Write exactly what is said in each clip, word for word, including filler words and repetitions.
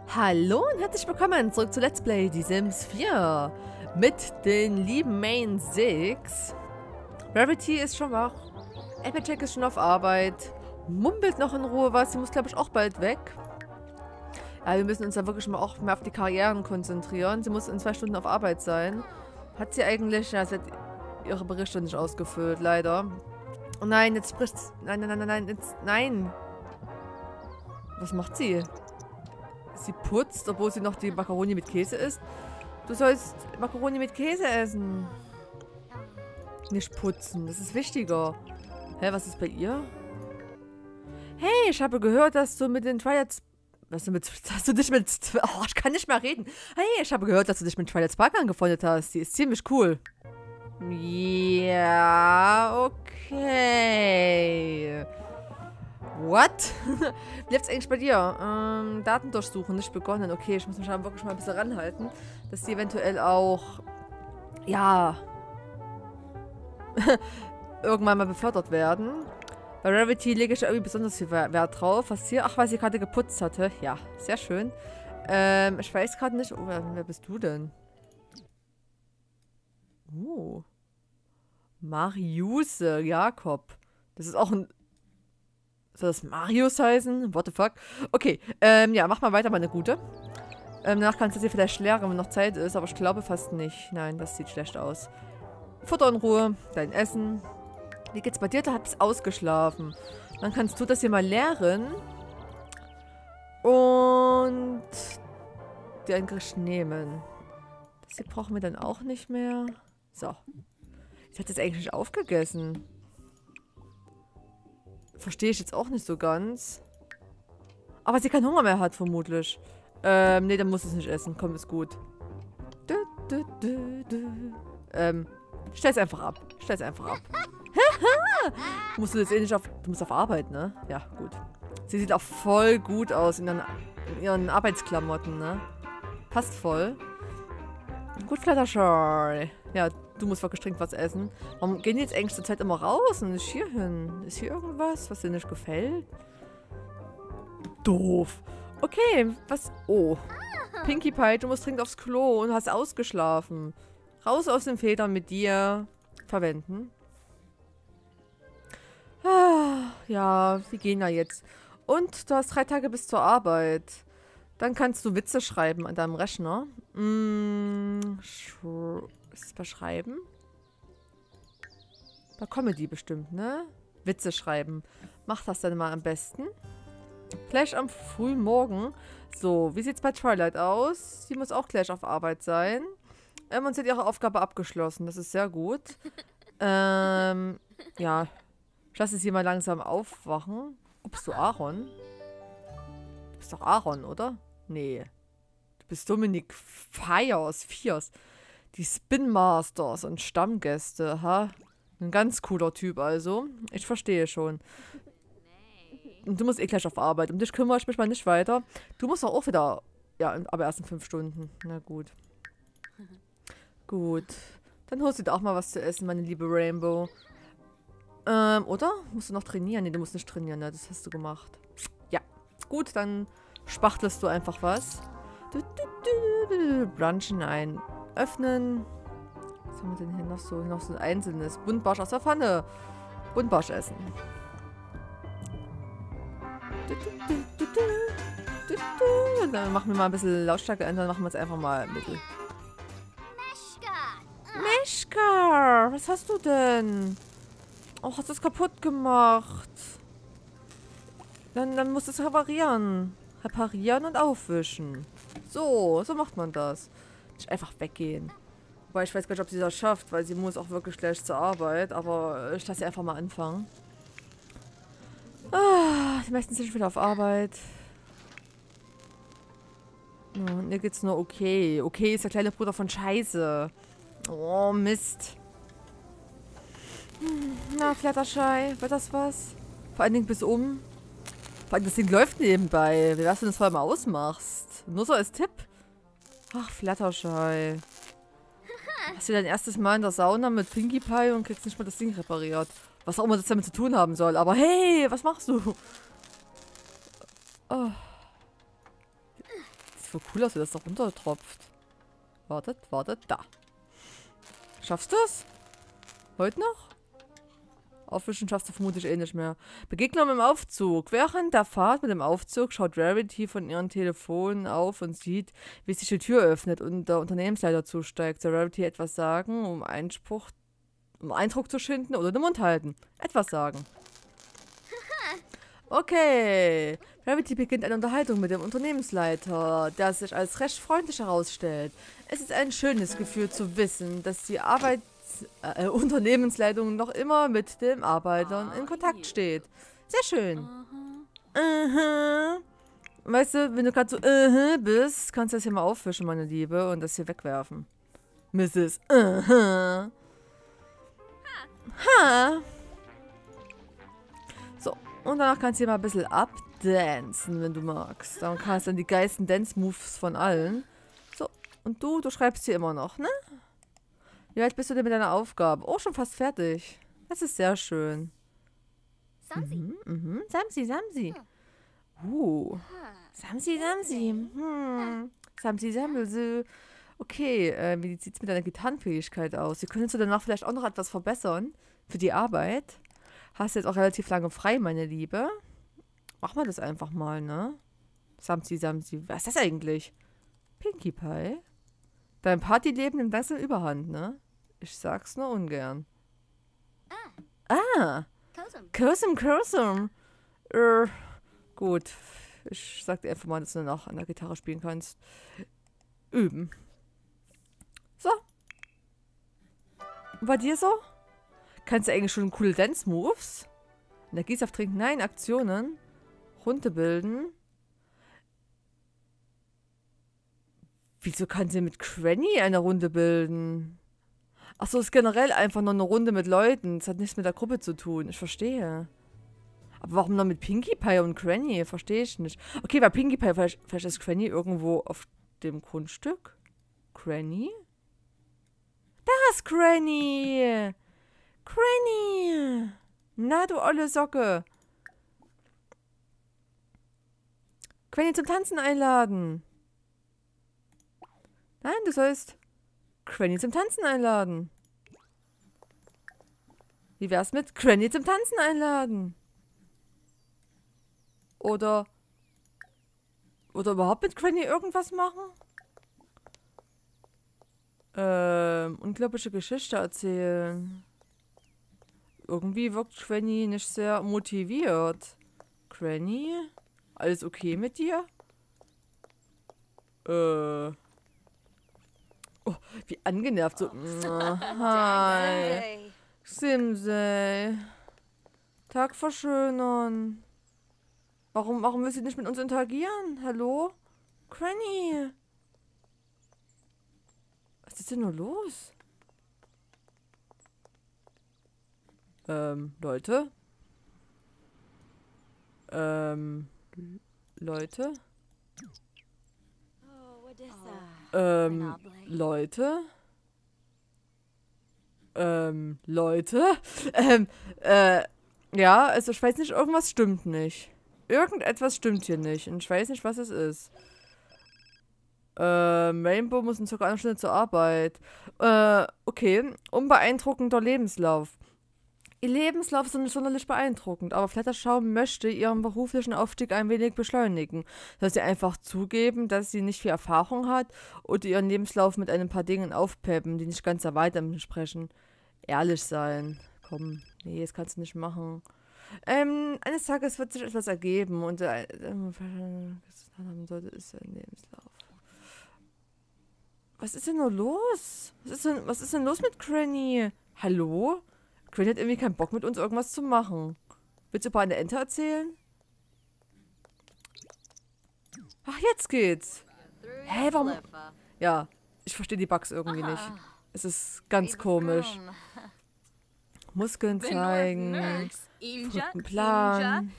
Hallo und herzlich willkommen zurück zu Let's Play Die Sims vier mit den lieben Main sechs. Rarity ist schon wach, Applejack ist schon auf Arbeit, mumbelt noch in Ruhe was, sie muss glaube ich auch bald weg. Ja, wir müssen uns da wirklich mal auch mehr auf die Karrieren konzentrieren. Sie muss in zwei Stunden auf Arbeit sein. Hat sie eigentlich, ja, sie hat ihre Berichte nicht ausgefüllt, leider. Oh nein, jetzt bricht's. Nein, nein, nein, nein, nein, jetzt, nein. Was macht sie? Sie putzt, obwohl sie noch die Macaroni mit Käse isst. Du sollst Macaroni mit Käse essen. Nicht putzen, das ist wichtiger. Hä, was ist bei ihr? Hey, ich habe gehört, dass du mit den Twilight... Was du mit... Dass du dich mit... Oh, ich kann nicht mehr reden. Hey, ich habe gehört, dass du dich mit Twilight Spark angefreundet hast. Die ist ziemlich cool. Ja, okay. What? Wie läuft's eigentlich bei dir? Ähm, Daten durchsuchen, nicht begonnen. Okay, ich muss mich aber wirklich mal ein bisschen ranhalten, dass die eventuell auch, ja, irgendwann mal befördert werden. Bei Rarity lege ich irgendwie besonders viel Wert drauf. Was hier? Ach, weil sie gerade geputzt hatte. Ja, sehr schön. Ähm, ich weiß gerade nicht. Oh, wer, wer bist du denn? Oh. Mariuse Jakob. Das ist auch ein... Soll das Marius heißen? What the fuck? Okay, ähm, ja, mach mal weiter, meine Gute. Ähm, danach kannst du sie vielleicht leeren, wenn noch Zeit ist, aber ich glaube fast nicht. Nein, das sieht schlecht aus. Futter in Ruhe, dein Essen. Wie geht's bei dir? Da hat's ausgeschlafen. Dann kannst du das hier mal leeren. Und dir ein Gericht nehmen. Das hier brauchen wir dann auch nicht mehr. So. Sie hat jetzt eigentlich nicht aufgegessen. Verstehe ich jetzt auch nicht so ganz. Aber sie keinen Hunger mehr hat, vermutlich. Ähm, nee, dann muss es nicht essen. Komm, ist gut. Du, du, du, du. Ähm, stell's einfach ab. Stell's einfach ab. Musst du jetzt eh nicht auf... Du musst auf Arbeit, ne? Ja, gut. Sie sieht auch voll gut aus in ihren, in ihren Arbeitsklamotten, ne? Passt voll. Gut, Fluttershy. Ja, du musst wirklich dringend was essen. Warum gehen die jetzt eigentlich zur Zeit immer raus und nicht hier hin? Ist hier irgendwas, was dir nicht gefällt? Doof. Okay, was... Oh. Pinkie Pie, du musst dringend aufs Klo und hast ausgeschlafen. Raus aus den Federn mit dir. Verwenden. Ah, ja, wir gehen ja jetzt. Und du hast drei Tage bis zur Arbeit. Dann kannst du Witze schreiben an deinem Rechner. Mm, ist es bei Schreiben? Bei Comedy bestimmt, ne? Witze schreiben. Mach das dann mal am besten. Gleich am frühen Morgen. So, wie sieht's bei Twilight aus? Sie muss auch gleich auf Arbeit sein. Ähm, und sie hat ihre Aufgabe abgeschlossen. Das ist sehr gut. Ähm, ja. Ich lasse sie mal langsam aufwachen. Oh, bist du Aaron? Du bist doch Aaron, oder? Nee. Du bist Dominik Fires, Fiers. Die Spin Masters und Stammgäste, ha? Ein ganz cooler Typ also. Ich verstehe schon. Und du musst eh gleich auf Arbeit. Um dich kümmere ich mich mal nicht weiter. Du musst doch auch wieder... Ja, aber erst in fünf Stunden. Na gut. Gut. Dann holst du dir auch mal was zu essen, meine liebe Rainbow. Ähm, oder? Musst du noch trainieren? Nee, du musst nicht trainieren, ne? Das hast du gemacht. Ja. Gut, dann spachtelst du einfach was. Brunchen ein. Öffnen. Was haben wir denn hier noch so? Noch so ein einzelnes. Buntbarsch aus der Pfanne. Buntbarsch essen. Und dann machen wir mal ein bisschen Lautstärke ändern. Machen wir es einfach mal mittel. Mischka! Was hast du denn? Oh, hast du es kaputt gemacht? Dann, dann musst du es reparieren. Reparieren und aufwischen. So, so macht man das. Nicht einfach weggehen. Wobei ich weiß gar nicht, ob sie das schafft, weil sie muss auch wirklich gleich zur Arbeit. Aber ich lasse sie einfach mal anfangen. Ah, die meisten sind schon wieder auf Arbeit. Ja, und mir geht's nur okay. Okay ist der kleine Bruder von Scheiße. Oh, Mist. Hm, na, Fluttershy, wird das was? Vor allen Dingen bis um. Vor allem das Ding läuft nebenbei. Wie wär's, wenn du das vorher mal ausmachst? Nur so als Tipp. Ach, Fluttershy. Hast du dein erstes Mal in der Sauna mit Pinkie Pie und kriegst nicht mal das Ding repariert. Was auch immer das damit zu tun haben soll. Aber hey, was machst du? Oh. voll cool aus, wie das da runtertropft. Wartet, wartet, da. Schaffst du es? Heute noch? Aufwischen schaffst du vermutlich eh nicht mehr. Begegnung im Aufzug. Während der Fahrt mit dem Aufzug schaut Rarity von ihrem Telefon auf und sieht, wie sich die Tür öffnet und der Unternehmensleiter zusteigt. Soll Rarity etwas sagen, um Einspruch, um Eindruck zu schinden oder den Mund halten? Etwas sagen. Okay. Rarity beginnt eine Unterhaltung mit dem Unternehmensleiter, der sich als recht freundlich herausstellt. Es ist ein schönes Gefühl zu wissen, dass die Arbeit Äh, Unternehmensleitung noch immer mit den Arbeitern in Kontakt steht. Sehr schön. Uh-huh. Weißt du, wenn du gerade so uh-huh bist, kannst du das hier mal aufwischen, meine Liebe, und das hier wegwerfen. Misses Uh-huh. Ha. So, und danach kannst du hier mal ein bisschen abdancen, wenn du magst. Dann kannst du dann die geilsten Dance-Moves von allen. So, und du, du schreibst hier immer noch, ne? Wie weit bist du denn mit deiner Aufgabe? Oh, schon fast fertig. Das ist sehr schön. Samsi. Mhm, mhm. Samsi, Samsi. Uh. Samsi, Samsi. Hm. Samsi, Samsi. Okay, äh, wie sieht es mit deiner Gitarrenfähigkeit aus? Sie könntest du danach vielleicht auch noch etwas verbessern für die Arbeit. Hast jetzt auch relativ lange frei, meine Liebe. Mach mal das einfach mal, ne? Samsi, Samsi. Was ist das eigentlich? Pinkie Pie? Dein Partyleben nimmt langsam Überhand, ne? Ich sag's nur ungern. Ah! Cursum, Cursum! Äh, gut. Ich sag dir einfach mal, dass du danach an der Gitarre spielen kannst. Üben. So. Und bei dir so? Kannst du eigentlich schon coole Dance-Moves? Energiesaft trinken? Nein, Aktionen. Runde bilden. Wieso kann sie mit Cranny eine Runde bilden? Achso, es ist generell einfach nur eine Runde mit Leuten. Das hat nichts mit der Gruppe zu tun. Ich verstehe. Aber warum noch mit Pinkie Pie und Cranny? Verstehe ich nicht. Okay, bei Pinkie Pie, vielleicht, vielleicht ist Cranny irgendwo auf dem Grundstück. Cranny? Da ist Cranny! Cranny! Na, du olle Socke. Cranny zum Tanzen einladen. Nein, du sollst Cranny zum Tanzen einladen. Wie wär's mit Cranny zum Tanzen einladen? Oder oder überhaupt mit Cranny irgendwas machen? Ähm, unglaubliche Geschichte erzählen. Irgendwie wirkt Cranny nicht sehr motiviert. Cranny? Alles okay mit dir? Äh... Oh, wie angenervt so. Hi. Simsei. Tag verschönern. Warum, warum will sie nicht mit uns interagieren? Hallo? Cranny. Was ist denn nur los? Ähm, Leute? Ähm, Leute? Ähm, Leute? Ähm, Leute? Ähm, äh, ja, also ich weiß nicht, irgendwas stimmt nicht. Irgendetwas stimmt hier nicht und ich weiß nicht, was es ist. Ähm, Rainbow muss in circa einer Stunde zur Arbeit. Äh, okay. Unbeeindruckender Lebenslauf. Ihr Lebenslauf ist nicht sonderlich beeindruckend, aber Fluttershy möchte ihren beruflichen Aufstieg ein wenig beschleunigen. Soll sie einfach zugeben, dass sie nicht viel Erfahrung hat oder ihren Lebenslauf mit ein paar Dingen aufpeppen, die nicht ganz der Wahrheit entsprechen. Ehrlich sein. Komm, nee, das kannst du nicht machen. Ähm, eines Tages wird sich etwas ergeben und äh, haben sollte, ist ein Lebenslauf. Was ist denn nur los? Was ist denn, was ist denn los mit Cranny? Hallo? Cranny hat irgendwie keinen Bock, mit uns irgendwas zu machen. Willst du über eine Ente erzählen? Ach, jetzt geht's. Hä, warum? Ja, ich verstehe die Bugs irgendwie nicht. Es ist ganz komisch. Muskeln zeigen. Verrückten Plan.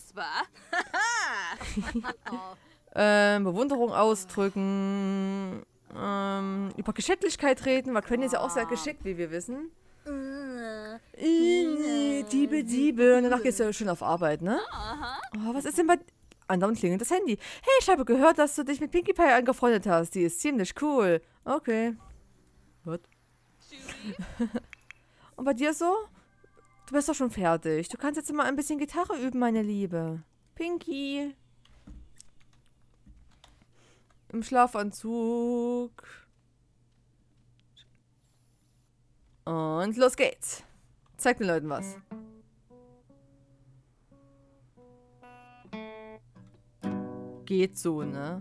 ähm, Bewunderung ausdrücken. Ähm, über Geschicklichkeit reden, weil Cranny ist ja auch sehr geschickt, wie wir wissen. Diebe, Diebe. Und danach gehst du ja schön auf Arbeit, ne? Oh, was ist denn bei... Andauernd klingelt das Handy. Hey, ich habe gehört, dass du dich mit Pinkie Pie angefreundet hast. Die ist ziemlich cool. Okay. What? Und bei dir so? Du bist doch schon fertig. Du kannst jetzt mal ein bisschen Gitarre üben, meine Liebe. Pinkie. Im Schlafanzug. Und los geht's. Zeig den Leuten was. Geht so, ne?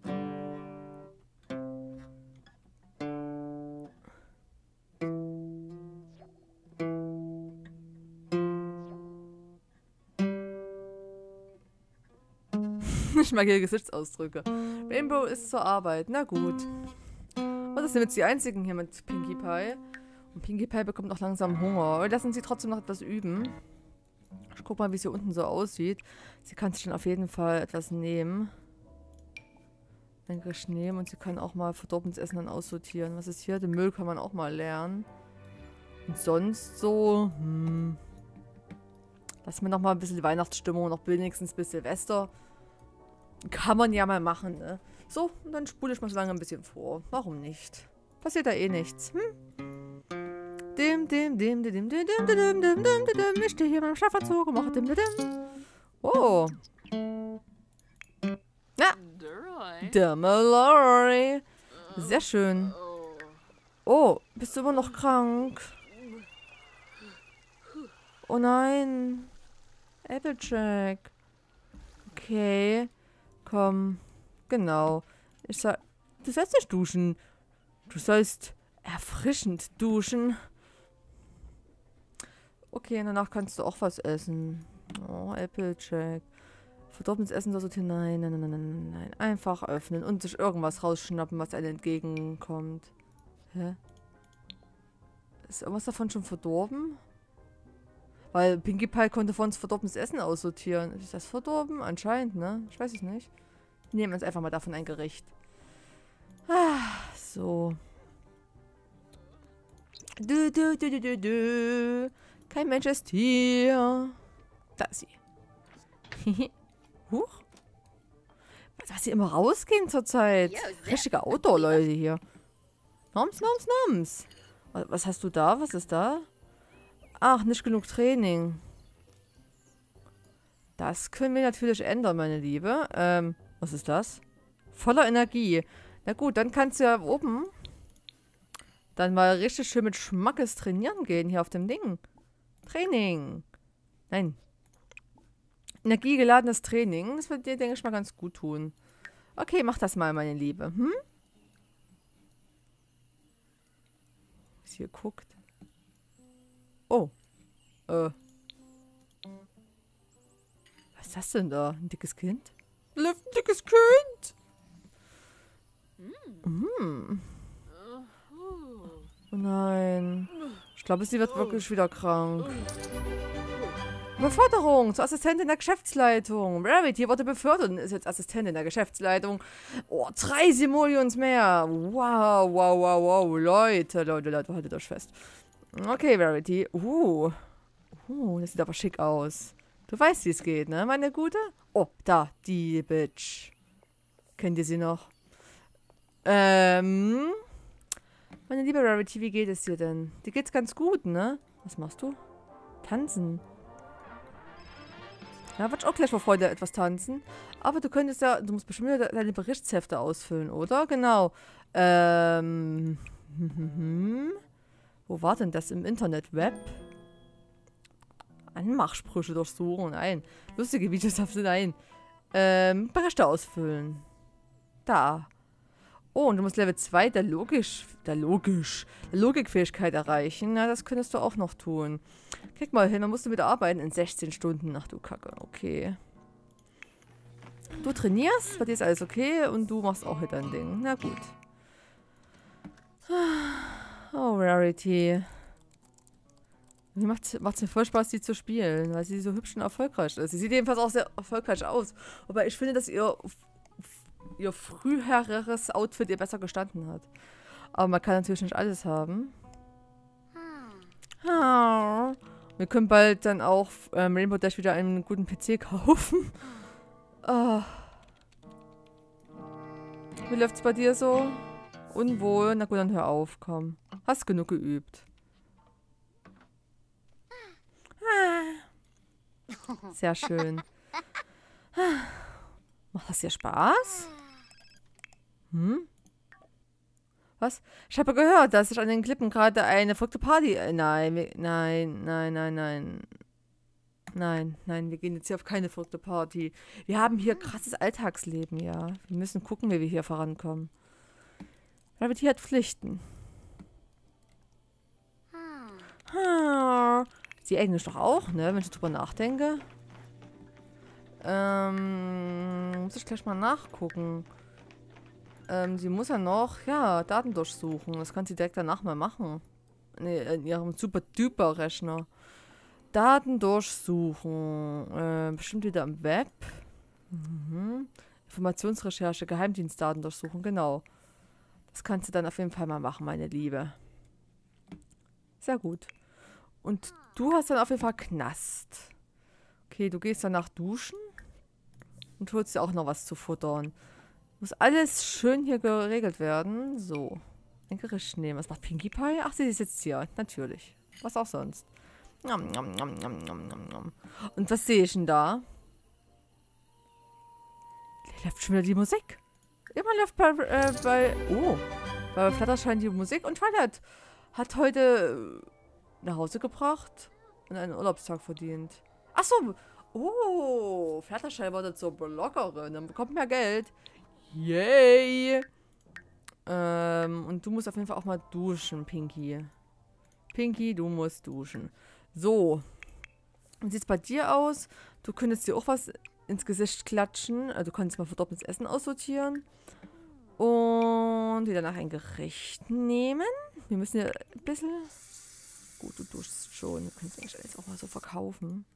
Ich mag ihre Gesichtsausdrücke. Rainbow ist zur Arbeit. Na gut. Und das sind jetzt die einzigen hier mit Pinkie Pie. Und Pinkie Pie bekommt auch langsam Hunger. Aber lassen sie trotzdem noch etwas üben. Ich guck mal, wie es hier unten so aussieht. Sie kann sich dann auf jeden Fall etwas nehmen. Denke ich nehmen. Und sie kann auch mal verdorbenes Essen dann aussortieren. Was ist hier? Den Müll kann man auch mal lernen. Und sonst so, hm. Lassen wir noch mal ein bisschen Weihnachtsstimmung, noch wenigstens bis Silvester. Kann man ja mal machen, ne? So, und dann spule ich mal so lange ein bisschen vor. Warum nicht? Passiert da eh nichts, hm? Dim, dim, dim, dim, dim, dim, dim, dim, dim, dim, dim. Ich stehe hier in meinem Schlafanzug und mache dim, dim, dim. Oh. Ja. Der Mallory. Sehr schön. Oh, bist du immer noch krank? Oh nein. Applejack. Okay. Komm. Genau. Ich sag, du sollst nicht duschen. Du sollst erfrischend duschen. Okay, danach kannst du auch was essen. Oh, Applejack. Verdorbenes Essen soll sortieren. Nein, nein, nein, nein, nein. Einfach öffnen und sich irgendwas rausschnappen, was einem entgegenkommt. Hä? Ist irgendwas davon schon verdorben? Weil Pinkie Pie konnte von uns verdorbenes Essen aussortieren. Ist das verdorben? Anscheinend, ne? Ich weiß es nicht. Wir nehmen uns einfach mal davon ein Gericht. Ah, so. Du, du, du, du, du, du. Kein Mensch ist hier. Da ist sie. Huch. Was, was sie immer rausgehen zurzeit. Richtige Outdoor-Leute hier. Noms, noms, noms. Was, was hast du da? Was ist da? Ach, nicht genug Training. Das können wir natürlich ändern, meine Liebe. Ähm, was ist das? Voller Energie. Na gut, dann kannst du ja oben dann mal richtig schön mit Schmackes trainieren gehen hier auf dem Ding. Training. Nein. Energiegeladenes Training. Das wird dir, denke ich, mal ganz gut tun. Okay, mach das mal, meine Liebe. Hm? Was hier guckt. Oh. Äh. Was ist das denn da? Ein dickes Kind? Ein dickes Kind! Mm. Oh nein. Ich glaube, sie wird wirklich wieder krank. Beförderung zur Assistentin der Geschäftsleitung. Rarity wurde befördert und ist jetzt Assistentin der Geschäftsleitung. Oh, drei Simoleons mehr. Wow, wow, wow, wow. Leute, Leute, Leute, haltet euch fest. Okay, Rarity. Uh. Uh, das sieht aber schick aus. Du weißt, wie es geht, ne, meine Gute? Oh, da, die Bitch. Kennt ihr sie noch? Ähm. Meine liebe Rarity, wie geht es dir denn? Dir geht's ganz gut, ne? Was machst du? Tanzen. Ja, wollte ich auch gleich vor Freude etwas tanzen. Aber du könntest ja, du musst bestimmt wieder deine Berichtshefte ausfüllen, oder? Genau. Ähm. Wo war denn das im Internet? Web? Anmachsprüche durchsuchen. Nein. Lustige Videos auf nein. Ähm, Berichte ausfüllen. Da. Oh, und du musst Level zwei der Logisch, der Logisch, der Logikfähigkeit erreichen. Na, das könntest du auch noch tun. Krieg mal hin, man musst du mit arbeiten in sechzehn Stunden. Ach du Kacke, okay. Du trainierst, bei dir ist alles okay und du machst auch hier dein Ding. Na gut. Oh, Rarity. Mir macht es mir voll Spaß, die zu spielen, weil sie so hübsch und erfolgreich ist. Sie sieht jedenfalls auch sehr erfolgreich aus. Aber ich finde, dass ihr, ihr früheres Outfit ihr besser gestanden hat. Aber man kann natürlich nicht alles haben. Oh. Wir können bald dann auch ähm, Rainbow Dash wieder einen guten P C kaufen. Oh. Wie läuft's bei dir so? Unwohl? Na gut, dann hör auf, komm. Hast genug geübt. Sehr schön. Macht das dir Spaß? Hm? Was? Ich habe gehört, dass sich an den Klippen gerade eine verrückte Party... Äh, nein, wir, nein, nein, nein, nein. Nein, nein, wir gehen jetzt hier auf keine verrückte Party. Wir haben hier krasses Alltagsleben, ja. Wir müssen gucken, wie wir hier vorankommen. Rarity hat Pflichten. Hm. Sie Englisch doch auch, ne? Wenn ich drüber nachdenke. Ähm, muss ich gleich mal nachgucken. Ähm, sie muss ja noch, ja, Daten durchsuchen. Das kann sie direkt danach mal machen. Ne, in ihrem super-duper-Rechner. Daten durchsuchen. Äh, bestimmt wieder im Web. Mhm. Informationsrecherche, Geheimdienstdaten durchsuchen, genau. Das kannst du dann auf jeden Fall mal machen, meine Liebe. Sehr gut. Und du hast dann auf jeden Fall Knast. Okay, du gehst danach duschen. Und holst dir auch noch was zu futtern. Muss alles schön hier geregelt werden. So. Ein Gericht nehmen. Was macht Pinkie Pie? Ach, sie sitzt hier. Natürlich. Was auch sonst. Nom, nom, nom, nom, nom, nom, nom. Und was sehe ich denn da? Hier läuft schon wieder die Musik. Immer läuft bei, äh, bei oh, bei Fluttershy die Musik. Und Twilight hat heute äh, nach Hause gebracht und einen Urlaubstag verdient. Ach so. Oh, Fluttershy wurde zur Bloggerin. Dann bekommt mehr Geld. Yay. Ähm, und du musst auf jeden Fall auch mal duschen, Pinkie. Pinkie, du musst duschen. So. Wie sieht es bei dir aus? Du könntest dir auch was ins Gesicht klatschen. Also du kannst mal verdorbenes Essen aussortieren. Und dir danach ein Gericht nehmen. Wir müssen ja ein bisschen... Gut, du duschst schon. Du kannst eigentlich alles auch mal so verkaufen.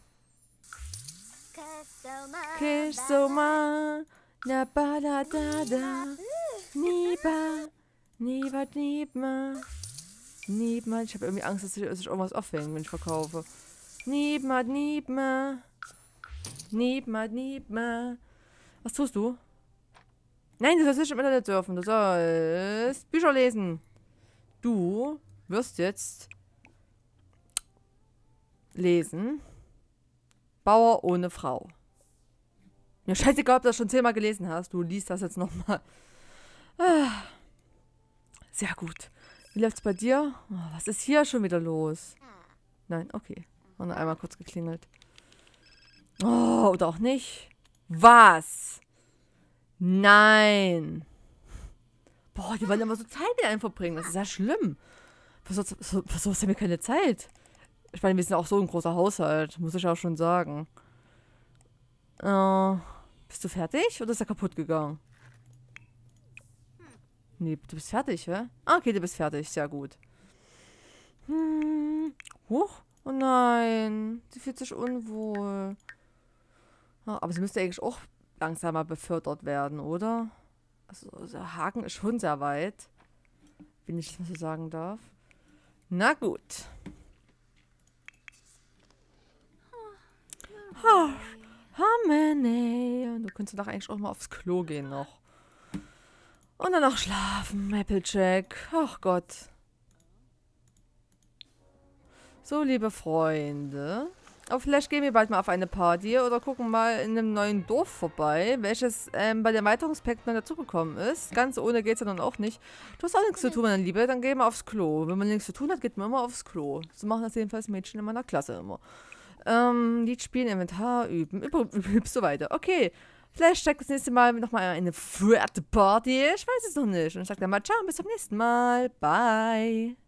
Kissoma, na ba da da da, niba, niba, niba, niba. Ich habe irgendwie Angst, dass sich irgendwas aufhängt, wenn ich verkaufe. Niba, niba, niba, niba. Was tust du? Nein, du sollst nicht im Internet surfen. Du sollst Bücher lesen. Du wirst jetzt lesen. Bauer ohne Frau. Mir scheißegal, ob du das schon zehnmal gelesen hast. Du liest das jetzt nochmal. Ah. Sehr gut. Wie läuft's bei dir? Oh, was ist hier schon wieder los? Nein, okay. War nur einmal kurz geklingelt. Oh, oder auch nicht. Was? Nein. Boah, die wollen immer so Zeit mit einem verbringen. Das ist ja schlimm. Für sowas, für sowas haben wir keine Zeit. Ich meine, wir sind auch so ein großer Haushalt. Muss ich auch schon sagen. Äh, bist du fertig? Oder ist er kaputt gegangen? Nee, du bist fertig, hä? Ah, okay, du bist fertig. Sehr gut. Hm. Huch. Oh nein. Sie fühlt sich unwohl. Ah, aber sie müsste eigentlich auch langsamer befördert werden, oder? Also, der Haken ist schon sehr weit. Wenn ich das mal so sagen darf. Na gut. Ha, Harmony. Und du könntest doch eigentlich auch mal aufs Klo gehen noch. Und dann noch schlafen, Applejack. Ach Gott. So, liebe Freunde. Aber vielleicht gehen wir bald mal auf eine Party oder gucken mal in einem neuen Dorf vorbei, welches ähm, bei dem Erweiterungspack neu dazugekommen ist. Ganz ohne geht es ja dann auch nicht. Du hast auch nichts zu tun, meine Liebe, dann gehen wir aufs Klo. Wenn man nichts zu tun hat, geht man immer aufs Klo. So machen das jedenfalls Mädchen in meiner Klasse immer. Ähm, Lied spielen, Inventar, üben, übst so weiter. Okay, vielleicht steigt das nächste Mal nochmal eine Fred Party. Ich weiß es noch nicht. Und ich sage dann mal ciao, bis zum nächsten Mal. Bye.